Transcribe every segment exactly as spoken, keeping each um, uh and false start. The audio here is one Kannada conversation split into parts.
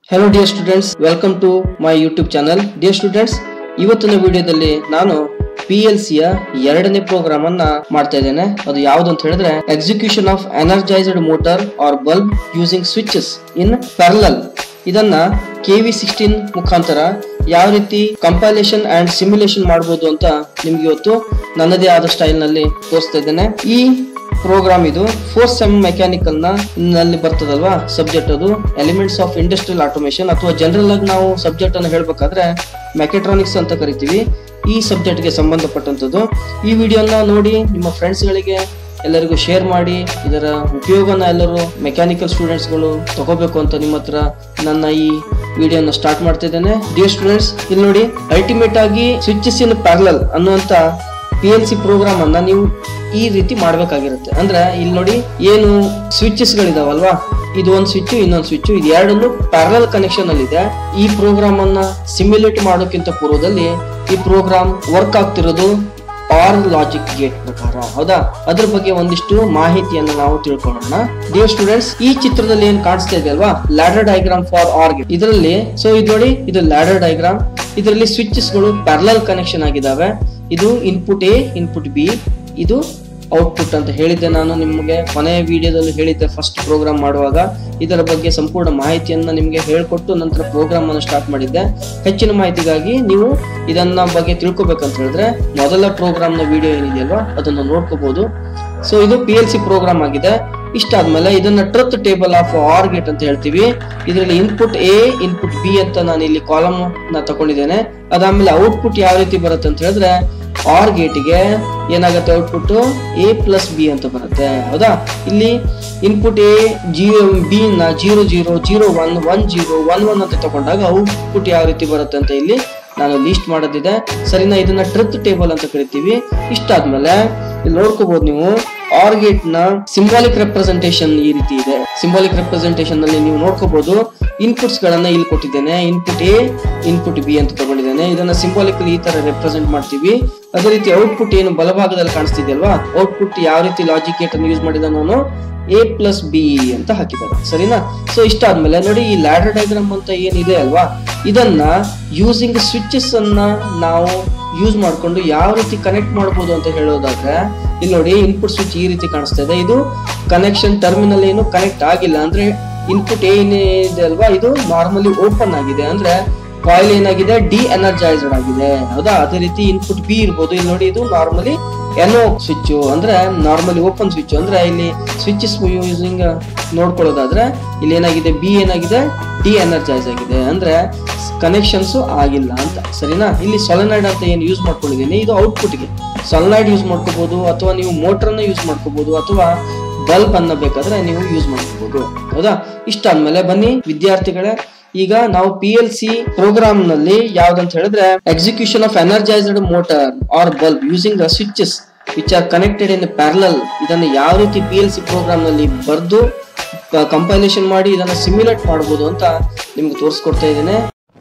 Hello dear students, welcome to my YouTube channel. Dear students, ಇವತ್ತಿನ ವಿಡಿಯೋದಲ್ಲಿ ನಾನು P L C ಯ ಎರಡನೇ ಪ್ರೋಗ್ರಾಮ್ ಅನ್ನ ಮಾಡ್ತಾ ಇದ್ದೇನೆ. ಅದು ಯಾವುದು ಅಂತ ಹೇಳಿದ್ರೆ execution of energised motor or bulb using switches in parallel. ಇದನ್ನ K V ಸಿಕ್ಸ್ಟೀನ್ ಮುಖಾಂತರ ಯಾವ ರೀತಿ ಕಂಪೈಲೇಷನ್ ಅಂಡ್ ಸಿಮ್ಯುಲೇಷನ್ ಮಾಡಬಹುದು ಅಂತ ನಿಮ್ಗೆ ಇವತ್ತು ನನ್ನದೇ ಆದ ಸ್ಟೈಲ್ ನಲ್ಲಿ ತೋರಿಸ್ತಾ ಇದ್ದೇನೆ. ಈ ಪ್ರೋಗ್ರಾಮ್ ಇದು ಫೋರ್ತ್ ಸೆಮ್ ಮೆಕ್ಯಾನಿಕಲ್ ನ ನಲ್ಲಿ ಬರ್ತದಲ್ವಾ ಸಬ್ಜೆಕ್ಟ್, ಅದು ಎಲಿಮೆಂಟ್ಸ್ ಆಫ್ ಇಂಡಸ್ಟ್ರಿಯಲ್ ಆಟೋಮೇಷನ್ ಅಥವಾ ಜನರಲ್ ಆಗಿ ನಾವು ಸಬ್ಜೆಕ್ಟ್ ಅನ್ನು ಹೇಳ್ಬೇಕಾದ್ರೆ ಮೆಕ್ಯಾಟ್ರಾನಿಕ್ಸ್ ಅಂತ ಕರಿತೀವಿ. ಈ ಸಬ್ಜೆಕ್ಟ್ ಗೆ ಸಂಬಂಧಪಟ್ಟಂತದ್ದು. ಈ ವಿಡಿಯೋನ ನೋಡಿ ನಿಮ್ಮ ಫ್ರೆಂಡ್ಸ್ ಗಳಿಗೆ ಎಲ್ಲರಿಗೂ ಶೇರ್ ಮಾಡಿ, ಇದರ ಉಪಯೋಗನ ಎಲ್ಲರೂ ಮೆಕ್ಯಾನಿಕಲ್ ಸ್ಟೂಡೆಂಟ್ಸ್ ಗಳು ತಗೋಬೇಕು ಅಂತ ನಿಮ್ಮ ಹತ್ರ ನನ್ನ ಈ ವಿಡಿಯೋನ ಸ್ಟಾರ್ಟ್ ಮಾಡ್ತಾ ಇದ್ದೇನೆ. ಡಿಯರ್ ಸ್ಟೂಡೆಂಟ್ಸ್, ಇಲ್ಲಿ ನೋಡಿ, ಅಲ್ಟಿಮೇಟ್ ಆಗಿ ಸ್ವಿಚಸ್ ಇನ್ ಪ್ಯಾರಲಲ್ ಅನ್ನುವಂತ ಪಿ ಎಲ್ ಸಿ ಪ್ರೋಗ್ರಾಮ್ ಅನ್ನ ನೀವು ಈ ರೀತಿ ಮಾಡ್ಬೇಕಾಗಿರುತ್ತೆ. ಅಂದ್ರೆ ಇಲ್ಲಿ ನೋಡಿ, ಏನು ಸ್ವಿಚಸ್ ಗಳಿದಾವಲ್ವಾ, ಇದು ಒಂದು ಸ್ವಿಚ್ ಇನ್ನೊಂದು ಸ್ವಿಚ್, ಇದು ಎರಡನ್ನು ಪ್ಯಾರಲಲ್ ಕನೆಕ್ಷನ್ ಅಲ್ಲಿ ಇದೆ. ಈ ಪ್ರೋಗ್ರಾಮ್ ಅನ್ನ ಸಿಮ್ಯುಲೇಟ್ ಮಾಡೋಕ್ಕಿಂತ ಪೂರ್ವದಲ್ಲಿ ಈ ಪ್ರೋಗ್ರಾಮ್ ವರ್ಕ್ ಆಗ್ತಿರೋದು ಆರ್ ಲಾಜಿಕ್ ಗೇಟ್ ಪ್ರಕಾರ. ಹೌದಾ, ಅದ್ರ ಬಗ್ಗೆ ಒಂದಿಷ್ಟು ಮಾಹಿತಿಯನ್ನು ನಾವು ತಿಳ್ಕೊಳ್ಳೋಣ. ಡಿಯರ್ ಸ್ಟೂಡೆಂಟ್ಸ್, ಈ ಚಿತ್ರದಲ್ಲಿ ಏನ್ ಕಾಣಿಸ್ತಾ ಇದೆ ಅಲ್ವಾ, ladder diagram for OR gate. ಇದರಲ್ಲಿ ಸೊ ಇದು ನೋಡಿ, ಇದು ಲ್ಯಾಡರ್ ಡಯಾಗ್ರಾಮ್. ಇದರಲ್ಲಿ ಸ್ವಿಚಸ್ ಗಳು ಪ್ಯಾರಲಲ್ ಕನೆಕ್ಷನ್ ಆಗಿದಾವೆ. ಇದು ಇನ್ಪುಟ್ ಎ, ಇನ್ಪುಟ್ ಬಿ, ಇದು ಔಟ್ಪುಟ್ ಅಂತ ಹೇಳಿದ್ದೆ ನಾನು ನಿಮಗೆ ಕೊನೆಯ ವಿಡಿಯೋದಲ್ಲಿ ಹೇಳಿದ್ದೆ. ಫಸ್ಟ್ ಪ್ರೋಗ್ರಾಮ್ ಮಾಡುವಾಗ ಇದರ ಬಗ್ಗೆ ಸಂಪೂರ್ಣ ಮಾಹಿತಿಯನ್ನ ನಿಮಗೆ ಹೇಳ್ಕೊಟ್ಟು ನಂತರ ಪ್ರೋಗ್ರಾಮ್ ಅನ್ನು ಸ್ಟಾರ್ಟ್ ಮಾಡಿದ್ದೆ. ಹೆಚ್ಚಿನ ಮಾಹಿತಿಗಾಗಿ ನೀವು ಇದನ್ನ ಬಗ್ಗೆ ತಿಳ್ಕೊಬೇಕಂತ ಹೇಳಿದ್ರೆ ಮೊದಲ ಪ್ರೋಗ್ರಾಮ್ ನ ವಿಡಿಯೋ ಏನಿದೆಯಲ್ವಾ ಅದನ್ನು ನೋಡ್ಕೋಬಹುದು. ಸೊ ಇದು ಪಿ ಎಲ್ ಸಿ ಪ್ರೋಗ್ರಾಮ್ ಆಗಿದೆ. ಇಷ್ಟಾದ್ಮೇಲೆ ಇದನ್ನ truth table of OR gate ಅಂತ ಹೇಳ್ತೀವಿ. ಇದರಲ್ಲಿ ಇನ್ಪುಟ್ ಎ, ಇನ್ಪುಟ್ ಬಿ ಅಂತ ನಾನು ಇಲ್ಲಿ ಕಾಲಮ್ ನ ತಗೊಂಡಿದ್ದೇನೆ. ಅದಾದ್ಮೇಲೆ ಔಟ್ಪುಟ್ ಯಾವ ರೀತಿ ಬರುತ್ತೆ ಅಂತ ಹೇಳಿದ್ರೆ ಆರ್ ಗೇಟಿಗೆ ಏನಾಗುತ್ತೆ, ಔಟ್ಪುಟ್ ಎ ಪ್ಲಸ್ ಬಿ ಅಂತ ಬರುತ್ತೆ. ಹೌದಾ, ಇಲ್ಲಿ ಇನ್ಪುಟ್ ಎ ಜಿರೋ ಬಿ ನ zero zero zero one one zero one one ಅಂತ ತಗೊಂಡಾಗ ಔಟ್ಪುಟ್ ಯಾವ ರೀತಿ ಬರುತ್ತೆ ಅಂತ ಇಲ್ಲಿ ನಾನು ಲೀಸ್ಟ್ ಮಾಡೋದಿದೆ. ಸರಿನಾ, ಇದನ್ನ ಟ್ರತ್ ಟೇಬಲ್ ಅಂತ ಕರಿತೀವಿ. ಇಷ್ಟಾದ್ಮೇಲೆ ಇಲ್ಲಿ ನೋಡ್ಕೋಬಹುದು ನೀವು, ಆರ್ ಗೇಟ್ ನ ಸಿಂಬಾಲಿಕ್ ರೆಪ್ರೆಸೆಂಟೇಷನ್ ಈ ರೀತಿ ಇದೆ. ಸಿಂಬಾಲಿಕ್ ರೆಪ್ರೆಸೆಂಟೇಷನ್ ನಲ್ಲಿ ನೀವು ನೋಡ್ಕೋಬಹುದು, ಇನ್ಪುಟ್ಸ್ ಗಳನ್ನ ಇಲ್ಲಿ ಕೊಟ್ಟಿದ್ದೇನೆ. ಇನ್ಪುಟ್ ಎ, ಇನ್ಪುಟ್ ಬಿ ಅಂತ ತಗೊಂಡಿದ್ದೇನೆ. ಇದನ್ನ ಸಿಂಬಾಲಿಕಲಿ ಈ ತರ ರೆಪ್ರೆಸೆಂಟ್ ಮಾಡ್ತೀವಿ. ಅದೇ ರೀತಿ ಔಟ್ಪುಟ್ ಏನು ಬಲಭಾಗದಲ್ಲಿ ಕಾಣಿಸ್ತಿದೆಯಲ್ವಾ, ಔಟ್ಪುಟ್ ಯಾವ ರೀತಿ ಲಾಜಿಕ್ ಗೇಟ್ ಅನ್ನು ಯೂಸ್ ಮಾಡಿದ ನಾನು ಎ ಪ್ಲಸ್ ಬಿ ಅಂತ ಹಾಕಿದ್ದಾರೆ. ಸರಿನಾ, ಸೊ ಇಷ್ಟ ಆದ್ಮೇಲೆ ನೋಡಿ, ಈ ಲ್ಯಾಡರ್ ಡಯಾಗ್ರಾಮ್ ಅಂತ ಏನಿದೆ ಅಲ್ವಾ, ಇದನ್ನ ಯೂಸಿಂಗ್ ಸ್ವಿಚಸ್ ಅನ್ನ ನಾವು ಯೂಸ್ ಮಾಡ್ಕೊಂಡು ಯಾವ ರೀತಿ ಕನೆಕ್ಟ್ ಮಾಡಬಹುದು ಅಂತ ಹೇಳೋದಾದ್ರೆ ಇಲ್ಲಿ ನೋಡಿ, ಇನ್ಪುಟ್ ಸ್ವಿಚ್ ಈ ರೀತಿ ಕಾಣಿಸ್ತಾ ಇದೆ. ಇದು ಕನೆಕ್ಷನ್ ಟರ್ಮಿನಲ್ ಏನು ಕನೆಕ್ಟ್ ಆಗಿಲ್ಲ. ಅಂದ್ರೆ ಇನ್ಪುಟ್ ಏನಿದೆ ಅಲ್ವಾ, ಇದು ನಾರ್ಮಲಿ ಓಪನ್ ಆಗಿದೆ. ಅಂದ್ರೆ ಕಾಯಿಲ್ ಏನಾಗಿದೆ, ಡಿ ಎನರ್ಜೈಸ್ಡ್ ಆಗಿದೆ. ಹೌದಾ, ಅದೇ ರೀತಿ ಇನ್ಪುಟ್ ಬಿ ಇರ್ಬೋದು. ಇಲ್ಲಿ ನೋಡಿ, ಇದು ನಾರ್ಮಲಿ ಎನೋ ಸ್ವಿಚ್, ಅಂದ್ರೆ ನಾರ್ಮಲಿ ಓಪನ್ ಸ್ವಿಚ್. ಅಂದ್ರೆ ಇಲ್ಲಿ ಸ್ವಿಚಸ್ ಯೂಸಿಂಗ್ ನೋಡ್ಕೊಳ್ಳೋದಾದ್ರೆ ಇಲ್ಲಿ ಏನಾಗಿದೆ, ಬಿ ಏನಾಗಿದೆ, ಡಿ ಎನರ್ಜೈಸ್ ಆಗಿದೆ. ಅಂದ್ರೆ ಕನೆಕ್ಷನ್ಸ್ ಆಗಿಲ್ಲ ಅಂತ. ಸರಿನಾ, ಇಲ್ಲಿ ಸೊಲೆನಾಯ್ಡ್ ಅಂತ ಏನು ಯೂಸ್ ಮಾಡ್ಕೊಂಡಿದ್ದೀನಿ, ಇದು ಔಟ್ಪುಟ್ಗೆ ಸೊಲೆನಾಯ್ಡ್ ಯೂಸ್ ಮಾಡ್ಕೋಬಹುದು, ಅಥವಾ ನೀವು ಮೋಟರ್ ಅನ್ನ ಯೂಸ್ ಮಾಡ್ಕೋಬಹುದು, ಅಥವಾ ಬಲ್ಬ್ ಅನ್ನ ಬೇಕಾದ್ರೆ ನೀವು ಯೂಸ್ ಮಾಡ್ಕೋಬಹುದು. ಹೌದಾ, ಇಷ್ಟ ಆದ್ಮೇಲೆ ಬನ್ನಿ ವಿದ್ಯಾರ್ಥಿಗಳೇ, ಈಗ ನಾವು ಪಿ ಎಲ್ ಸಿ ಪ್ರೋಗ್ರಾಮ್ ನಲ್ಲಿ ಯಾವ್ದಂತ ಹೇಳಿದ್ರೆ execution of energised motor or bulb using switches which are connected in parallel. ಇದನ್ನು ಯಾವ ರೀತಿ ಪಿ ಎಲ್ ಸಿ ಪ್ರೋಗ್ರಾಮ್ ನಲ್ಲಿ ಬರ್ದು ಕಂಪೈಲೇಷನ್ ಮಾಡಿ ಇದನ್ನ ಸಿಮ್ಯುಲೇಟ್ ಮಾಡಬಹುದು ಅಂತ ನಿಮ್ಗೆ ತೋರಿಸ್ಕೊಡ್ತಾ ಇದ್ದೇನೆ.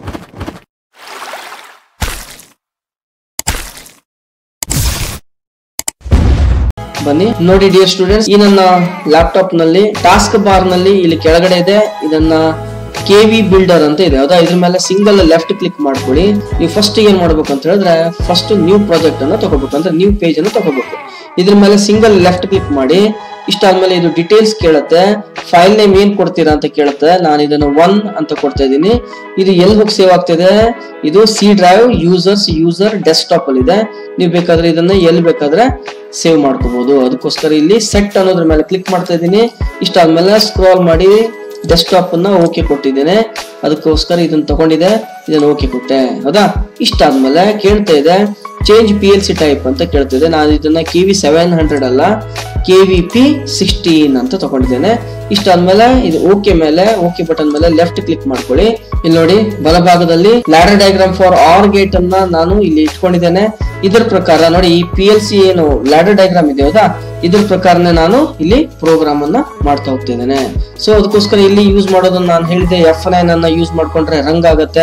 ಬನ್ನಿ ನೋಡಿ ಡಿಯರ್ ಸ್ಟೂಡೆಂಟ್ಸ್, ಈ ನನ್ನ ಲ್ಯಾಪ್ಟಾಪ್ ನಲ್ಲಿ ಟಾಸ್ಕ್ ಬಾರ್ ನಲ್ಲಿ ಇಲ್ಲಿ ಕೆಳಗಡೆ ಇದೆ, ಇದನ್ನ ಕೆ ವಿ ಬಿಲ್ಡರ್ ಅಂತ ಇದೆ. ಹೌದಾ, ಇದ್ರ ಮೇಲೆ ಸಿಂಗಲ್ ಲೆಫ್ಟ್ ಕ್ಲಿಕ್ ಮಾಡ್ಕೊಳ್ಳಿ. ನೀವು ಫಸ್ಟ್ ಏನ್ ಮಾಡ್ಬೇಕು ಅಂತ ಹೇಳಿದ್ರೆ ಫಸ್ಟ್ ನ್ಯೂ ಪ್ರಾಜೆಕ್ಟ್ ಅನ್ನ ತಗೋಬೇಕು, ಅಂದ್ರೆ ನ್ಯೂ ಪೇಜ್ ಅನ್ನು ತಗೋಬೇಕು. ಇದ್ರ ಮೇಲೆ ಸಿಂಗಲ್ ಲೆಫ್ಟ್ ಕ್ಲಿಕ್ ಮಾಡಿ. ಇಷ್ಟ ಆದ್ಮೇಲೆ ಇದು ಡೀಟೇಲ್ಸ್ ಕೇಳುತ್ತೆ, ಫೈಲ್ ನೇಮ್ ಏನ್ ಕೊಡ್ತೀರಾ ಅಂತ ಕೇಳುತ್ತೆ. ನಾನು ಇದನ್ನು ಒನ್ ಅಂತ ಕೊಡ್ತಾ ಇದ್ದೀನಿ. ಇದು ಎಲ್ಲಿ ಹೋಗಿ ಸೇವ್ ಆಗ್ತಿದೆ, ಇದು C drive users user desktop ಅಲ್ಲಿ ಇದೆ. ನೀವು ಬೇಕಾದ್ರೆ ಇದನ್ನ ಎಲ್ಲಿ ಬೇಕಾದ್ರೆ ಸೇವ್ ಮಾಡ್ಕೋಬಹುದು. ಅದಕ್ಕೋಸ್ಕರ ಇಲ್ಲಿ ಸೆಟ್ ಅನ್ನೋದ್ರ ಮೇಲೆ ಕ್ಲಿಕ್ ಮಾಡ್ತಾ ಇದ್ದೀನಿ. ಇಷ್ಟ ಆದ್ಮೇಲೆ ಸ್ಕ್ರಾಲ್ ಮಾಡಿ ಡೆಸ್ಕ್ಟಾಪ್ ಅನ್ನ ಓಕೆ ಕೊಟ್ಟಿದ್ದೇನೆ. ಅದಕ್ಕೋಸ್ಕರ ಇದನ್ನ ತಗೊಂಡಿದೆ, ಇದನ್ನ ಓಕೆ ಕೊಟ್ಟೆ. ಹೌದಾ, ಇಷ್ಟ ಆದ್ಮೇಲೆ ಕೇಳ್ತಾ ಇದೆ change P L C type ಅಂತ ಕೇಳ್ತಿದೆ. ನಾನು ಇದನ್ನ ಕೆ ವಿ ಸೆವೆನ್ ಹಂಡ್ರೆಡ್ ಅಲ್ಲ, ಕೆ ವಿ ಪಿ ಸಿಕ್ಸ್ಟೀನ್ ಅಂತ ತಗೊಂಡಿದ್ದೇನೆ. ಇಷ್ಟ ಆದ್ಮೇಲೆ ಇದು ಓಕೆ ಮೇಲೆ ಓಕೆ ಬಟನ್ ಮೇಲೆ ಲೆಫ್ಟ್ ಕ್ಲಿಕ್ ಮಾಡ್ಕೊಳ್ಳಿ. ಇಲ್ಲಿ ನೋಡಿ, ಬಲಭಾಗದಲ್ಲಿ ladder diagram for OR gate ಅನ್ನ ನಾನು ಇಲ್ಲಿ ಇಟ್ಕೊಂಡಿದ್ದೇನೆ. ಇದ್ರ ಪ್ರಕಾರ ನೋಡಿ, ಈ ಪಿ ಎಲ್ ಸಿ ಏನು ಲ್ಯಾಡರ್ ಡಯಾಗ್ರಾಮ್ ಇದೆ ಹೌದಾ, ಇದ್ರ ಪ್ರಕಾರನೇ ನಾನು ಇಲ್ಲಿ ಪ್ರೋಗ್ರಾಮ್ ಅನ್ನ ಮಾಡ್ತಾ ಹೋಗ್ತಿದ್ದೇನೆ. ಸೊ ಅದಕ್ಕೋಸ್ಕರ ಇಲ್ಲಿ ಯೂಸ್ ಮಾಡೋದನ್ನ ನಾನು ಹೇಳಿದೆ, ಎಫ್ ನೈನ್ ಅನ್ನ ಯೂಸ್ ಮಾಡ್ಕೊಂಡ್ರೆ ರಂಗ್ ಆಗುತ್ತೆ.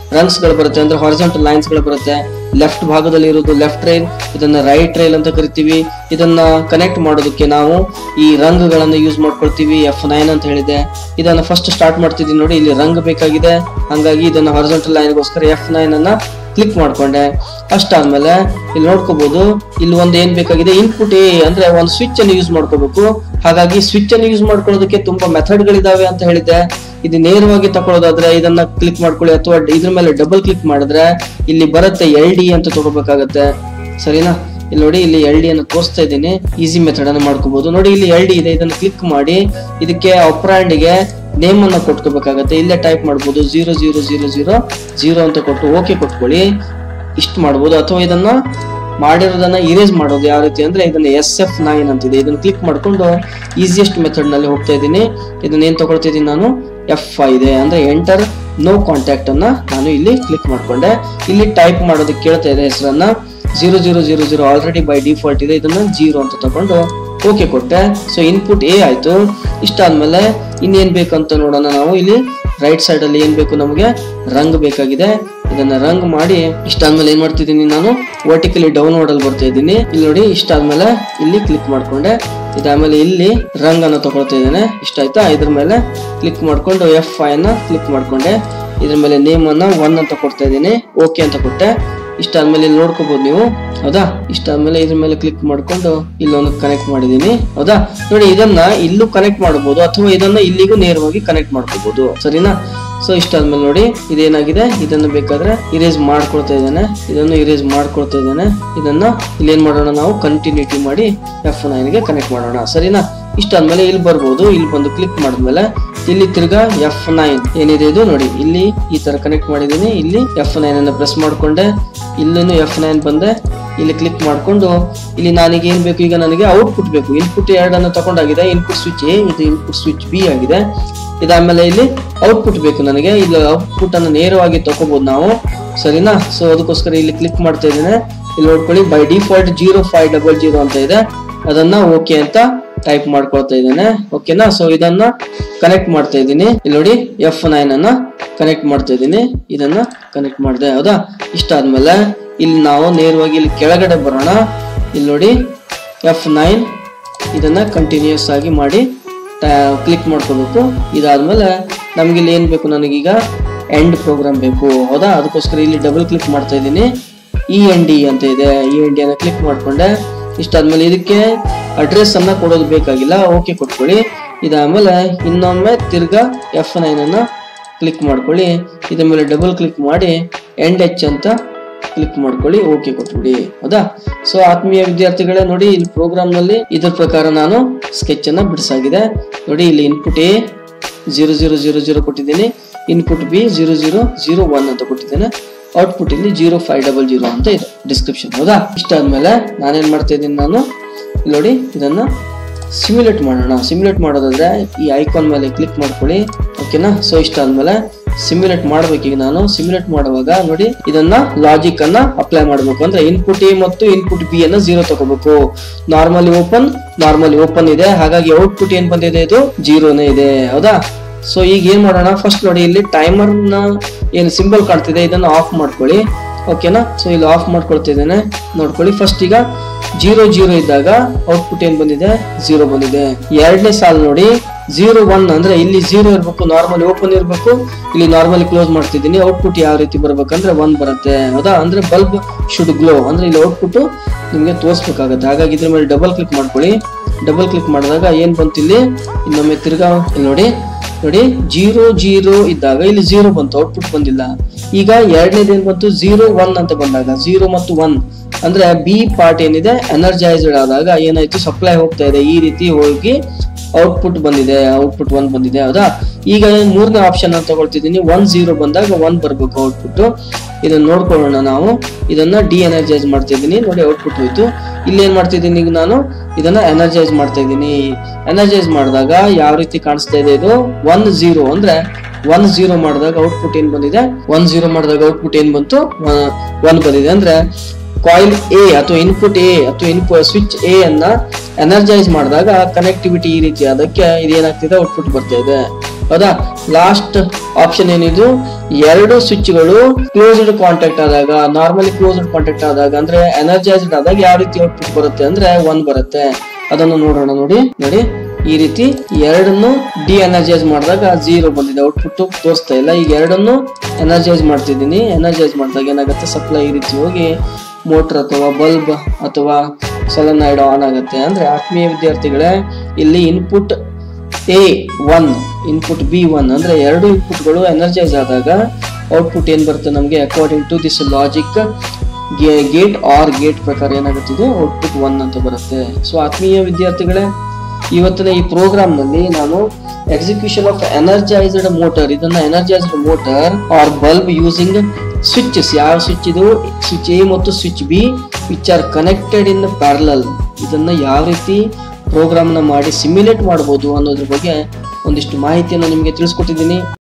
ರನ್ಸ್ ಗಳು ಬರುತ್ತೆ, ಅಂದ್ರೆ ಹಾರಿಜಾಂಟಲ್ ಲೈನ್ಸ್ ಗಳು ಬರುತ್ತೆ. ಲೆಫ್ಟ್ ಭಾಗದಲ್ಲಿ ಇರೋದು ಲೆಫ್ಟ್ ರೈಲ್, ಇದನ್ನ ರೈಟ್ ರೈಲ್ ಅಂತ ಕರಿತೀವಿ. ಇದನ್ನ ಕನೆಕ್ಟ್ ಮಾಡೋದಕ್ಕೆ ನಾವು ಈ ರಂಗ್ಗಳನ್ನ ಯೂಸ್ ಮಾಡ್ಕೊಳ್ತೀವಿ. ಎಫ್ ನೈನ್ ಅಂತ ಹೇಳಿದೆ. ಇದನ್ನ ಫಸ್ಟ್ ಸ್ಟಾರ್ಟ್ ಮಾಡ್ತಿದ್ದೀನಿ ನೋಡಿ, ಇಲ್ಲಿ ರಂಗ್ ಬೇಕಾಗಿದೆ, ಹಂಗಾಗಿ ಇದನ್ನ ಹಾರಿಜಾಂಟಲ್ ಲೈನ್ಗೋಸ್ಕರ ಎಫ್ ನೈನ್ ಅನ್ನ ಕ್ಲಿಕ್ ಮಾಡ್ಕೊಂಡೆ. ಅಷ್ಟಾದ್ಮೇಲೆ ಇಲ್ಲಿ ನೋಡ್ಕೋಬಹುದು, ಇಲ್ಲಿ ಒಂದ್ ಏನ್ ಬೇಕಾಗಿದೆ, ಇನ್ಪುಟ್ ಎ ಅಂದ್ರೆ ಒಂದು ಸ್ವಿಚ್ ಅನ್ನು ಯೂಸ್ ಮಾಡ್ಕೋಬೇಕು. ಹಾಗಾಗಿ ಸ್ವಿಚ್ ಅನ್ನು ಯೂಸ್ ಮಾಡ್ಕೊಳ್ಳೋದಕ್ಕೆ ತುಂಬಾ ಮೆಥಡ್ ಗಳಿದಾವೆ ಅಂತ ಹೇಳಿದೆ. ಇದು ನೇರವಾಗಿ ತಗೊಳ್ಳೋದಾದ್ರೆ ಇದನ್ನ ಕ್ಲಿಕ್ ಮಾಡ್ಕೊಳ್ಳಿ, ಅಥವಾ ಇದ್ರ ಮೇಲೆ ಡಬಲ್ ಕ್ಲಿಕ್ ಮಾಡಿದ್ರೆ ಇಲ್ಲಿ ಬರುತ್ತೆ ಎಲ್ ಡಿ ಅಂತ ತಗೋಬೇಕಾಗತ್ತೆ. ಸರಿನಾ? ಇಲ್ಲಿ ನೋಡಿ, ಇಲ್ಲಿ ಎಲ್ ಡಿ ಅನ್ನು ತೋರಿಸ್ತಾ ಇದ್ದೀನಿ. ಈಸಿ ಮೆಥಡ್ ಅನ್ನು ಮಾಡ್ಕೋಬಹುದು. ನೋಡಿ, ಇಲ್ಲಿ ಎಲ್ ಡಿ ಇದೆ, ಇದನ್ನ ಕ್ಲಿಕ್ ಮಾಡಿ ಇದಕ್ಕೆ ಆಪರಾಂಡ್ ಗೆ ನೇಮ್ ಅನ್ನ ಕೊಟ್ಕೋಬೇಕಾಗತ್ತೆ. ಇಲ್ಲೇ ಟೈಪ್ ಮಾಡ್ಬೋದು, zero zero zero zero zero ಅಂತ ಕೊಟ್ಟು ಓಕೆ ಕೊಟ್ಕೊಳ್ಳಿ. ಇಷ್ಟು ಮಾಡ್ಬೋದು. ಅಥವಾ ಇದನ್ನ ಮಾಡಿರೋದನ್ನ ಇರೇಸ್ ಮಾಡೋದು ಯಾವ ರೀತಿ ಅಂದ್ರೆ, ಇದನ್ನ ಎಸ್ ಎಫ್ ನೈನ್ ಅಂತಿದೆ, ಇದನ್ನ ಕ್ಲಿಕ್ ಮಾಡ್ಕೊಂಡು ಈಸಿಯೆಸ್ಟ್ ಮೆಥಡ್ ನಲ್ಲಿ ಹೋಗ್ತಾ ಇದ್ದೀನಿ. ಇದನ್ನ ಏನ್ ತಗೊಳ್ತಿದ್ದೀನಿ ನಾನು, ಎಫ್ ಇದೆ ಅಂದ್ರೆ ಎಂಟರ್ ನೋ ಕಾಂಟ್ಯಾಕ್ಟ್ ಅನ್ನ ನಾನು ಇಲ್ಲಿ ಕ್ಲಿಕ್ ಮಾಡ್ಕೊಂಡೆ. ಇಲ್ಲಿ ಟೈಪ್ ಮಾಡೋದಕ್ಕೆ ಕೇಳ್ತಾ ಇದೆ ಹೆಸರನ್ನ, zero zero zero zero already by default ಇದೆ, ಇದನ್ನ ಜೀರೋ ಅಂತ ತಗೊಂಡು ಓಕೆ ಕೊಟ್ಟೆ. ಸೊ ಇನ್ಪುಟ್ ಎ ಆಯ್ತು. ಇಷ್ಟಾದ್ಮೇಲೆ ಇನ್ನೇನ್ ಬೇಕಂತ ನೋಡೋಣ ನಾವು. ಇಲ್ಲಿ ರೈಟ್ ಸೈಡ್ ಅಲ್ಲಿ ಏನ್ ಬೇಕು ನಮಗೆ, ರಂಗ್ ಬೇಕಾಗಿದೆ. ಇದನ್ನ ರಂಗ್ ಮಾಡಿ ಇಷ್ಟಾದ್ಮೇಲೆ ಏನ್ ಮಾಡ್ತಿದ್ದೀನಿ ನಾನು, ವರ್ಟಿಕಲಿ ಡೌನ್ವರ್ಡ್ ಅಲ್ಲಿ ಬರ್ತಾ ಇದ್ದೀನಿ. ಇಲ್ಲಿ ನೋಡಿ, ಇಷ್ಟಾದ್ಮೇಲೆ ಇಲ್ಲಿ ಕ್ಲಿಕ್ ಮಾಡ್ಕೊಂಡೆ. ಇದಾದ್ಮೇಲೆ ಇಲ್ಲಿ ರಂಗ್ ಅನ್ನ ತಗೊಳ್ತಾ ಇದ್ದೇನೆ. ಇಷ್ಟ ಆಯ್ತಾ? ಇದ್ರ ಮೇಲೆ ಕ್ಲಿಕ್ ಮಾಡ್ಕೊಂಡು ಎಫ್ ಐ ಅನ್ನ ಕ್ಲಿಕ್ ಮಾಡ್ಕೊಂಡೆ. ಇದ್ರ ಮೇಲೆ ನೇಮ್ ಅನ್ನ ಒನ್ ಅಂತ ಕೊಡ್ತಾ ಇದ್ದೀನಿ, ಓಕೆ ಅಂತ ಕೊಟ್ಟೆ. ಇಷ್ಟಾದ್ಮೇಲೆ ಇಲ್ಲಿ ನೋಡ್ಕೋಬಹುದು ನೀವು, ಹೌದಾ? ಇಷ್ಟಾದ್ಮೇಲೆ ಇದ್ರ ಮೇಲೆ ಕ್ಲಿಕ್ ಮಾಡ್ಕೊಂಡು ಇಲ್ಲೊಂದು ಕನೆಕ್ಟ್ ಮಾಡಿದೀನಿ, ಹೌದಾ? ನೋಡಿ, ಇದನ್ನ ಇಲ್ಲೂ ಕನೆಕ್ಟ್ ಮಾಡಬಹುದು, ಅಥವಾ ಇದನ್ನ ಇಲ್ಲಿಗೂ ನೇರವಾಗಿ ಕನೆಕ್ಟ್ ಮಾಡ್ಕೋಬಹುದು. ಸರಿನಾ? ಸೊ ಇಷ್ಟಾದ್ಮೇಲೆ ನೋಡಿ, ಇದೇನಾಗಿದೆ, ಇದನ್ನ ಬೇಕಾದ್ರೆ ಇರೇಸ್ ಮಾಡ್ಕೊಳ್ತಾ ಇದ್ದೇನೆ, ಇದನ್ನು ಇರೇಸ್ ಮಾಡ್ಕೊಳ್ತಾ ಇದ್ದೇನೆ. ಇದನ್ನ ಇಲ್ಲಿ ಏನ್ ಮಾಡೋಣ ನಾವು, ಕಂಟಿನ್ಯೂಟಿ ಮಾಡಿ ಎಫ್ ನೈನ್ ಗೆ ಕನೆಕ್ಟ್ ಮಾಡೋಣ. ಸರಿನಾ? ಇಷ್ಟಾದ್ಮೇಲೆ ಇಲ್ಲಿ ಬರ್ಬೋದು. ಇಲ್ಲಿ ಬಂದು ಕ್ಲಿಕ್ ಮಾಡಿದ್ಮೇಲೆ ಇಲ್ಲಿ ತಿರ್ಗಾ ಎಫ್ ನೈನ್ ಏನಿದೆ ಇದು ನೋಡಿ, ಇಲ್ಲಿ ಈ ತರ ಕನೆಕ್ಟ್ ಮಾಡಿದೀನಿ. ಇಲ್ಲಿ ಎಫ್ ನೈನ್ ಅನ್ನ ಪ್ರೆಸ್ ಮಾಡ್ಕೊಂಡೆ, ಇಲ್ಲಿನೂ ಎಫ್ ನೈನ್ ಬಂದೆ. ಇಲ್ಲಿ ಕ್ಲಿಕ್ ಮಾಡ್ಕೊಂಡು ಇಲ್ಲಿ ನನಗೆ ಏನ್ ಬೇಕು, ಈಗ ನನಗೆ ಔಟ್ಪುಟ್ ಬೇಕು. ಇನ್ಪುಟ್ ಎರಡನ್ನು ತಗೊಂಡಾಗಿದೆ, ಇನ್ಪುಟ್ ಸ್ವಿಚ್ ಎ, ಇದು ಇನ್ಪುಟ್ ಸ್ವಿಚ್ ಬಿ ಆಗಿದೆ. ಇದಾದ್ಮೇಲೆ ಇಲ್ಲಿ ಔಟ್ಪುಟ್ ಬೇಕು ನನಗೆ. ಇಲ್ಲಿ ಔಟ್ಪುಟ್ ಅನ್ನು ನೇರವಾಗಿ ತಗೋಬಹುದು ನಾವು. ಸರಿನಾ? ಸೊ ಅದಕ್ಕೋಸ್ಕರ ಇಲ್ಲಿ ಕ್ಲಿಕ್ ಮಾಡ್ತಾ ಇದ್ದೇನೆ. ಇಲ್ಲಿ ನೋಡ್ಕೊಳ್ಳಿ, by default zero five double zero ಅಂತ ಇದೆ, ಅದನ್ನ ಓಕೆ ಅಂತ ಟೈಪ್ ಮಾಡ್ಕೊಳ್ತಾ ಇದ್ದೇನೆ. ಓಕೆನಾ? ಸೊ ಇದನ್ನ ಕನೆಕ್ಟ್ ಮಾಡ್ತಾ ಇದ್ದೀನಿ. ಇಲ್ಲಿ ನೋಡಿ, ಎಫ್ ನೈನ್ ಅನ್ನ ಕನೆಕ್ಟ್ ಮಾಡ್ತಾ ಇದ್ದೀನಿ. ಇದನ್ನ ಕನೆಕ್ಟ್ ಮಾಡಿದೆ, ಹೌದಾ? ಇಷ್ಟ ಆದ್ಮೇಲೆ ಇಲ್ಲಿ ನಾವು ನೇರವಾಗಿ ಇಲ್ಲಿ ಕೆಳಗಡೆ ಬರೋಣ. ಇಲ್ಲಿ ನೋಡಿ, ಎಫ್ ನೈನ್ ಇದನ್ನ ಕಂಟಿನ್ಯೂಸ್ ಆಗಿ ಮಾಡಿ ಕ್ಲಿಕ್ ಮಾಡ್ಕೋಬೇಕು. ಇದಾದ್ಮೇಲೆ ನಮ್ಗೆ ಇಲ್ಲಿ ಏನ್ ಬೇಕು, ನನಗೀಗ ಎಂಡ್ ಪ್ರೋಗ್ರಾಮ್ ಬೇಕು, ಹೌದಾ? ಅದಕ್ಕೋಸ್ಕರ ಇಲ್ಲಿ ಡಬಲ್ ಕ್ಲಿಕ್ ಮಾಡ್ತಾ ಇದ್ದೀನಿ. ಇ ಎನ್ ಡಿ ಅಂತ ಇದೆ, ಇ ಎನ್ ಡಿ ಅನ್ನ ಕ್ಲಿಕ್ ಮಾಡ್ಕೊಂಡೆ. ಇಷ್ಟಾದ್ಮೇಲೆ ಇದಕ್ಕೆ ಅಡ್ರೆಸ್ ಅನ್ನ ಕೊಡೋದು ಬೇಕಾಗಿಲ್ಲ, ಓಕೆ ಕೊಟ್ಕೊಳ್ಳಿ. ಇದಾದ್ಮೇಲೆ ಇನ್ನೊಮ್ಮೆ ತಿರ್ಗಾ ಎಫ್ ನೈನ್ ಅನ್ನ ಕ್ಲಿಕ್ ಮಾಡ್ಕೊಳ್ಳಿ. ಇದ್ರ ಮೇಲೆ ಡಬಲ್ ಕ್ಲಿಕ್ ಮಾಡಿ ಎಂಡ್ ಎಚ್ ಅಂತ ಕ್ಲಿಕ್ ಮಾಡ್ಕೊಳ್ಳಿ, ಓಕೆ ಕೊಟ್ಬಿಡಿ, ಹೌದಾ? ಸೊ ಆತ್ಮೀಯ ವಿದ್ಯಾರ್ಥಿಗಳೇ, ನೋಡಿ ಇಲ್ಲಿ ಪ್ರೋಗ್ರಾಮ್ ನಲ್ಲಿ ಇದ್ರ ಪ್ರಕಾರ ನಾನು ಸ್ಕೆಚ್ ಅನ್ನ ಬಿಡಿಸಾಗಿದೆ. ನೋಡಿ, ಇಲ್ಲಿ input A zero zero zero zero ಕೊಟ್ಟಿದ್ದೀನಿ, input B zero zero zero one ಅಂತ ಕೊಟ್ಟಿದ್ದೇನೆ, ಔಟ್ಪುಟ್ ಇಲ್ಲಿ ಜೀರೋ ಫೈವ್ ಡಬಲ್ ಜೀರೋ ಅಂತ ಇದೆ ಡಿಸ್ಕ್ರಿಪ್ಷನ್, ಹೌದಾ? ಇಷ್ಟಾದ್ಮೇಲೆ ನಾನೇನ್ ಮಾಡ್ತಾ ಇದ್ದೀನಿ, ನಾನು ನೋಡಿ ಇದನ್ನ ಸಿಮ್ಯುಲೇಟ್ ಮಾಡೋಣ. ಸಿಮ್ಯುಲೇಟ್ ಮಾಡೋದಾದ್ರೆ ಈ ಐಕಾನ್ ಮೇಲೆ ಕ್ಲಿಕ್ ಮಾಡ್ಕೊಳ್ಳಿ, ಓಕೆನಾ? ಸೊ ಇಷ್ಟಾದ್ಮೇಲೆ ಸಿಮ್ಯುಲೇಟ್ ಮಾಡ್ಬೇಕು. ಈಗ ನಾನು ಸಿಮ್ಯುಲೇಟ್ ಮಾಡುವಾಗ ನೋಡಿ, ಇದನ್ನ ಲಾಜಿಕ್ ಅನ್ನ ಅಪ್ಲೈ ಮಾಡಬೇಕು. ಅಂದ್ರೆ ಇನ್ಪುಟ್ ಎ ಮತ್ತು ಇನ್ಪುಟ್ ಬಿ ಅನ್ನ ಜೀರೋ ತಗೋಬೇಕು. ನಾರ್ಮಲಿ ಓಪನ್ ನಾರ್ಮಲಿ ಓಪನ್ ಇದೆ, ಹಾಗಾಗಿ ಔಟ್ಪುಟ್ ಏನ್ ಬಂದಿದೆ, ಇದು ಜೀರೋನೇ ಇದೆ, ಹೌದಾ? ಸೊ ಈಗ ಏನ್ ಮಾಡೋಣ, ಫಸ್ಟ್ ನೋಡಿ ಇಲ್ಲಿ ಟೈಮರ್ ನ ಏನ್ ಸಿಂಬಲ್ ಕಾಣ್ತಿದೆ ಇದನ್ನ ಆಫ್ ಮಾಡ್ಕೊಳ್ಳಿ, ಓಕೆನಾ? ಸೊ ಇಲ್ಲಿ ಆಫ್ ಮಾಡ್ಕೊಳ್ತಿದ್ದೇನೆ, ನೋಡ್ಕೊಳ್ಳಿ. ಫಸ್ಟ್ ಈಗ ಜೀರೋ ಜೀರೋ ಇದ್ದಾಗ ಔಟ್ಪುಟ್ ಏನ್ ಬಂದಿದೆ, ಜೀರೋ ಬಂದಿದೆ. ಎರಡನೇ ಸಾಲು ನೋಡಿ, ಜೀರೋ ಒನ್ ಅಂದ್ರೆ ಇಲ್ಲಿ ಜೀರೋ ಇರ್ಬೇಕು, ನಾರ್ಮಲಿ ಓಪನ್ ಇರ್ಬೇಕು. ಇಲ್ಲಿ ನಾರ್ಮಲಿ ಕ್ಲೋಸ್ ಮಾಡ್ತಿದ್ದೀನಿ. ಔಟ್ಪುಟ್ ಯಾವ ರೀತಿ ಬರ್ಬೇಕಂದ್ರೆ ಒನ್ ಬರುತ್ತೆ, ಹೌದಾ? ಅಂದ್ರೆ ಬಲ್ಬ್ ಶುಡ್ ಗ್ಲೋ, ಅಂದ್ರೆ ಇಲ್ಲಿ ಔಟ್ಪುಟ್ ನಿಮ್ಗೆ ತೋರಿಸ್ಬೇಕಾಗತ್ತೆ. ಹಾಗಾಗಿ ಇದ್ರ ಮೇಲೆ ಡಬಲ್ ಕ್ಲಿಕ್ ಮಾಡ್ಕೊಳ್ಳಿ. ಡಬಲ್ ಕ್ಲಿಕ್ ಮಾಡಿದಾಗ ಏನ್ ಬಂತು, ಇಲ್ಲಿ ಇನ್ನೊಮ್ಮೆ ತಿರ್ಗಾ ಇಲ್ಲಿ ನೋಡಿ ನೋಡಿ ಜೀರೋ ಜೀರೋ ಇದ್ದಾಗ ಇಲ್ಲಿ ಜೀರೋ ಬಂತು, ಔಟ್ಪುಟ್ ಬಂದಿಲ್ಲ. ಈಗ ಎರಡನೇದು ಏನ್ ಬಂತು, ಜೀರೋ ಒನ್ ಅಂತ ಬಂದಾಗ ಜೀರೋ ಮತ್ತು ಒನ್ ಅಂದ್ರೆ ಬಿ ಪಾರ್ಟ್ ಏನಿದೆ ಎನರ್ಜೈಸ್ಡ್ ಆದಾಗ ಏನಾಯ್ತು, ಸಪ್ಲೈ ಹೋಗ್ತಾ ಇದೆ, ಈ ರೀತಿ ಹೋಗಿ ಔಟ್ಪುಟ್ ಬಂದಿದೆ, ಔಟ್ಪುಟ್ ಒನ್ ಬಂದಿದೆ, ಹೌದಾ? ಈಗ ಮೂರನೇ ಆಪ್ಷನ್ ಅಂತ ತಗೊಳ್ತಿದ್ದೀನಿ. ಒನ್ ಜೀರೋ ಬಂದಾಗ ಒನ್ ಬರ್ಬೇಕು ಔಟ್ಪುಟ್. ಇದನ್ನ ನೋಡ್ಕೊಳ್ಳೋಣ ನಾವು. ಇದನ್ನ ಡಿ ಎನರ್ಜೈಸ್ ಮಾಡ್ತಾ ಇದ್ದೀನಿ, ನೋಡಿ ಔಟ್ಪುಟ್ ಹೋಯ್ತು. ಇಲ್ಲಿ ಏನ್ ಮಾಡ್ತಿದ್ದೀನಿ, ಈಗ ನಾನು ಇದನ್ನ ಎನರ್ಜೈಸ್ ಮಾಡ್ತಾ ಇದ್ದೀನಿ. ಎನರ್ಜೈಸ್ ಮಾಡಿದಾಗ ಯಾವ ರೀತಿ ಕಾಣಿಸ್ತಾ ಇದೆ, ಇದು ಒನ್ ಜೀರೋ ಅಂದ್ರೆ ಒನ್ ಜೀರೋ ಮಾಡಿದಾಗ ಔಟ್ಪುಟ್ ಏನ್ ಬಂದಿದೆ, ಒನ್ ಜೀರೋ ಮಾಡಿದಾಗ ಔಟ್ಪುಟ್ ಏನ್ ಬಂತು, ಒನ್ ಬಂದಿದೆ. ಅಂದ್ರೆ ಕಾಯಿಲ್ ಎ ಅಥವಾ ಇನ್ಪುಟ್ ಎ ಅಥವಾ ಇನ್ಪುಟ್ ಸ್ವಿಚ್ ಎ ಅನ್ನ ಎನರ್ಜೈಸ್ ಮಾಡಿದಾಗ ಕನೆಕ್ಟಿವಿಟಿ ಈ ರೀತಿ ಅದಕ್ಕೆ ಇದೇನಾಗ್ತಿದೆ, ಔಟ್ಪುಟ್ ಬರ್ತಾ ಇದೆ. ಹೌದಾ. ಲಾಸ್ಟ್ ಆಪ್ಷನ್ ಏನಿದು, ಎರಡು ಸ್ವಿಚ್ಗಳು ಕ್ಲೋಸ್ಡ್ ಕಾಂಟ್ಯಾಕ್ಟ್ ಆದಾಗ, ನಾರ್ಮಲಿ ಕ್ಲೋಸ್ಡ್ ಕಾಂಟ್ಯಾಕ್ಟ್ ಆದಾಗ ಅಂದ್ರೆ ಎನರ್ಜೈಸ್ಡ್ ಆದಾಗ ಯಾವ ರೀತಿ ಔಟ್ಪುಟ್ ಬರುತ್ತೆ ಅಂದ್ರೆ ಒನ್ ಬರುತ್ತೆ. ಅದನ್ನು ನೋಡೋಣ. ನೋಡಿ ನೋಡಿ ಈ ರೀತಿ ಎರಡನ್ನು ಡಿ ಎನರ್ಜೈಸ್ ಮಾಡಿದಾಗ ಝೀರೋ ಬಂದಿದೆ, ಔಟ್ಪುಟ್ ತೋರಿಸ್ತಾ ಇಲ್ಲ. ಈಗ ಎರಡನ್ನು ಎನರ್ಜೈಸ್ ಮಾಡ್ತಿದ್ದೀನಿ. ಎನರ್ಜೈಸ್ ಮಾಡಿದಾಗ ಏನಾಗುತ್ತೆ, ಸಪ್ಲೈ ಈ ರೀತಿ ಹೋಗಿ ಮೋಟರ್ ಅಥವಾ ಬಲ್ಬ್ ಅಥವಾ ಸೊಲೆನಾಯ್ಡ್ ಆನ್ ಆಗುತ್ತೆ. ಅಂದ್ರೆ ಆತ್ಮೀಯ ವಿದ್ಯಾರ್ಥಿಗಳೇ, ಇಲ್ಲಿ input A one, input B one ಅಂದ್ರೆ ಎರಡು ಇನ್ಪುಟ್ಗಳು ಎನರ್ಜೈಸ್ ಆದಾಗ ಔಟ್ಪುಟ್ ಏನ್ ಬರುತ್ತೆ ನಮಗೆ, according to this logic gate OR gate ಪ್ರಕಾರ ಏನಾಗುತ್ತಿದೆ, ಔಟ್ಪುಟ್ ಒನ್ ಅಂತ ಬರುತ್ತೆ. ಸೊ ಆತ್ಮೀಯ ವಿದ್ಯಾರ್ಥಿಗಳೇ, ಇವತ್ತಿನ ಈ ಪ್ರೋಗ್ರಾಮ್ ನಲ್ಲಿ ನಾನು ಎಕ್ಸಿಕ್ಯೂಷನ್ ಆಫ್ ಎನರ್ಜೈಸ್ಡ್ ಮೋಟರ್, ಇದನ್ನ energised motor or bulb using switches, ಯಾವ ಸ್ವಿಚ್ ಇದು, ಸ್ವಿಚ್ ಎ ಮತ್ತು switch B which are connected in parallel, ಇದನ್ನ ಯಾವ ರೀತಿ ಪ್ರೋಗ್ರಾಮ್ ನ ಮಾಡಿ ಸಿಮ್ಯುಲೇಟ್ ಮಾಡಬಹುದು ಅನ್ನೋದ್ರ ಬಗ್ಗೆ ಒಂದಿಷ್ಟು ಮಾಹಿತಿಯನ್ನು ನಿಮಗೆ ತಿಳಿಸ್ಕೊಟ್ಟಿದ್ದೀನಿ.